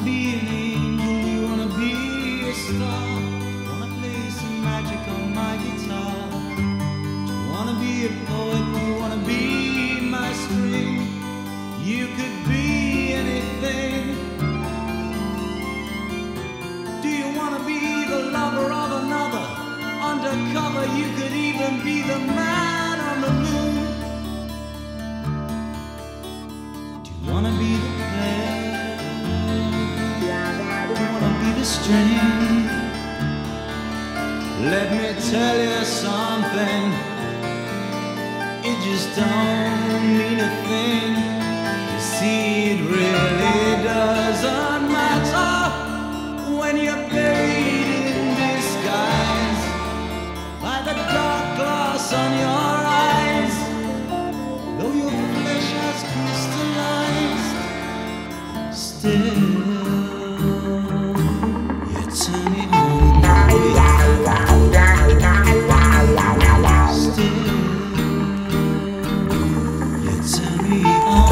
be an angel? Do you wanna be a star? Wanna play some magic on my guitar? Do you wanna be a poet? Do you wanna be my string? You could be anything. Do you wanna be the lover of another? Undercover, you could even be the man on the moon. Do you wanna be the player? Do you wanna be the string? Let me tell you something, it just don't mean a thing. You see, it really doesn't matter when you're buried in disguise by the dark glass on your eyes. Though your flesh has crystallized, still you turn me on. Still you turn me on.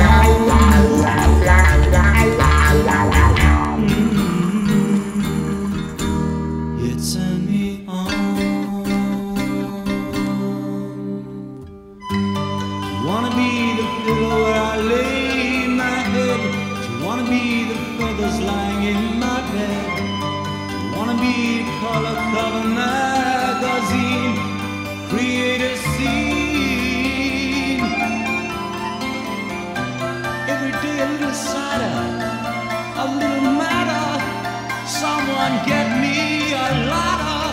You turn me on. Do you wanna be the pillow where I lay my head? Do you wanna be the feathers lying in my bed? Do you wanna be a color cover magazine? Create a scene. Every day a little sadder, a little madder. Someone get me a ladder.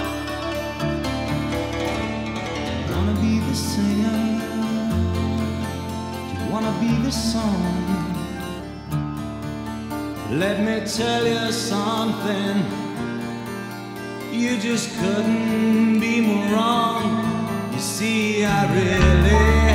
Do you wanna be the singer? Do you wanna be the song? Let me tell you something, you just couldn't be more wrong. You see, I really